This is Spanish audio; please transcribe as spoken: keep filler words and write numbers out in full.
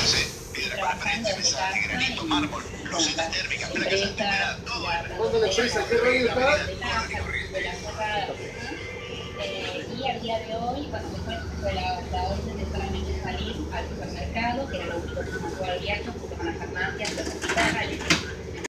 trabajando desde casa y con las empresas, ¿Cuándo la empresa? ¿Qué radio está? de la cerrada. Eh, y al día de hoy, bueno, después fue la, la orden de solamente salir al supermercado, que era lo único que se mantuvo abierto, junto con las farmacias, los hospitales.